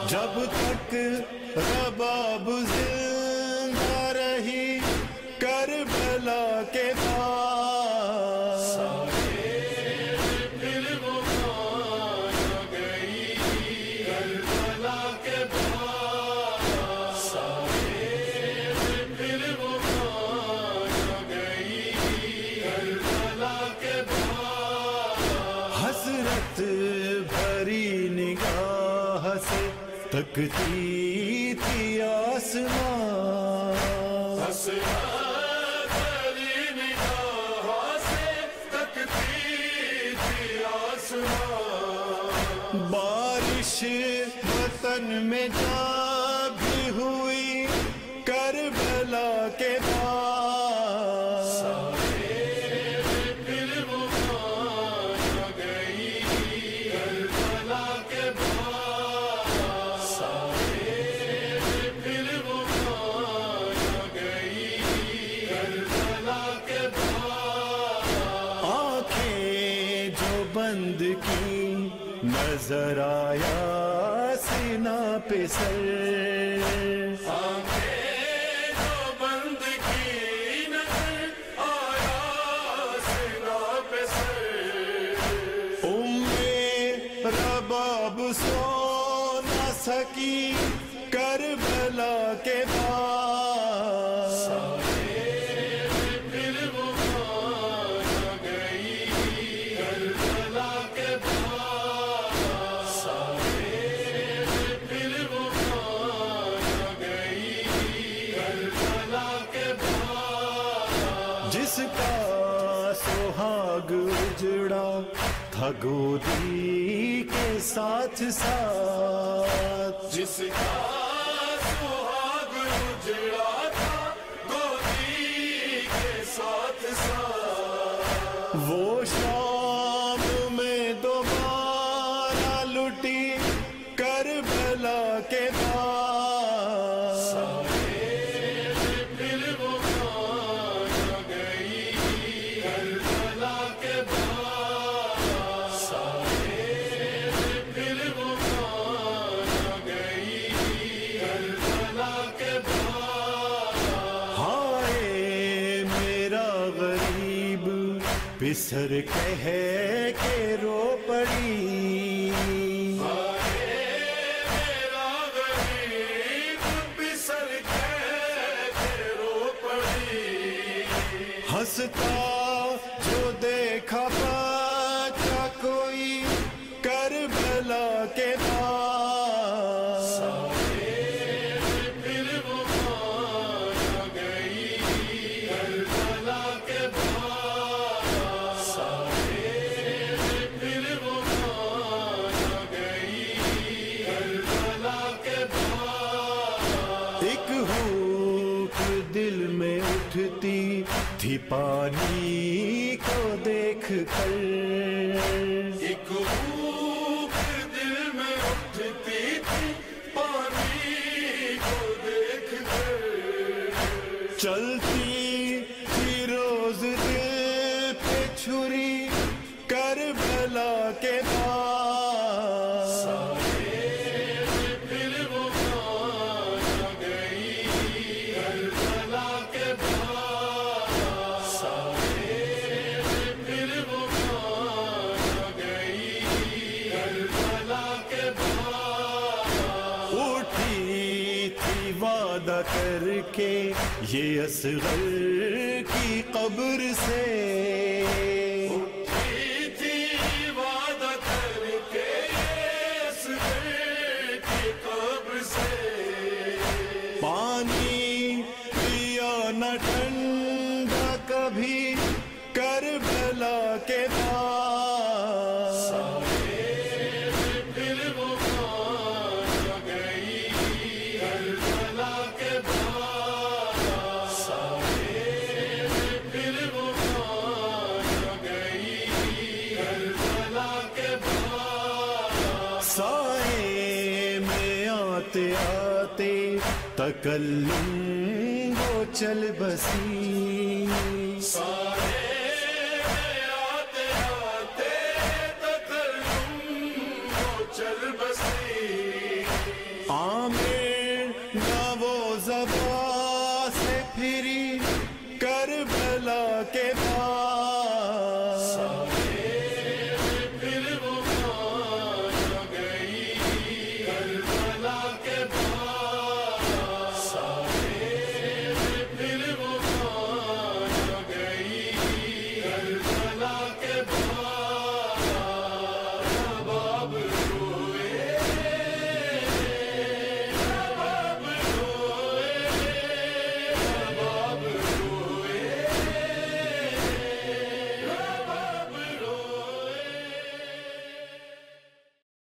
جب تک رباب زندہ رہی کربلا کے پاس، پھر وہ مانا گئی کربلا کے پاس، پھر وہ مانا گئی کربلا کے پاس۔ حسرت بھری نگاہ سے تکتی تھی آسمان، حسرت بھری نگاہ سے تکتی تھی آسمان، بارش وطن میں جا بھی ہوئی کربلا کے پاس، پھر وہ مانا گئی کربلا کے پاس، پھر وہ مانا گئی کربلا کے پاس۔ آنکھیں جو بند کی نظر آیا سینہ پہ سر، آنکھیں جو بند کی نظر آیا سینہ پہ سر، رباب سو نہ سکی کربلا کے پاس، پھر وہ مانا گئی کربلا کے پاس، پھر وہ مانا گئی کربلا کے پاس۔ جس کا سہاگ اجڑا تھا گودی کے ساتھ ساتھ، جس کا سہاگ اجڑا تھا گودی کے ساتھ ساتھ، وہ شام میں دوبارہ لٹی کربلا کے پاس، پھر وہ مانا گئی کربلا کے پاس، پھر وہ مانا گئی کربلا کے پاس۔ ہائے میرا غریب پسر کہہ کے رو پڑی، میرا غریب بسر کے رو پڑی، ہنستا جو دیکھا بچہ کوئی کربلا کے پاس، پھر وہ مانا گئی کربلا کے پاس، پھر وہ مانا گئی کربلا کے پاس۔ ایک ہوک دل میں اٹھتی تھی پانی کو دیکھ کر، ایک بھوک دل میں اٹھتی تھی پانی کو دیکھ کر، چلتی تھی روز دل پہ چھری کربلا کے پاس، پھر وہ مانا گئی کربلا کے پاس، پھر وہ مانا گئی کربلا کے پاس۔ اٹھی تھی وعدہ کر کے یہ اصغر کی قبر سے، اٹھی تھی وعدہ کر کے اصغر کی قبر سے، پانی پیا نہ ٹھنڈا کبھی کربلا کے پاس، پھر وہ مانا گئی کربلا کے پاس، پھر وہ مانا گئی کربلا کے پاس۔ سائے میں آتے آتے تکلم وہ چل بسی، سارے آتے آتے تکلم وہ چل بسے،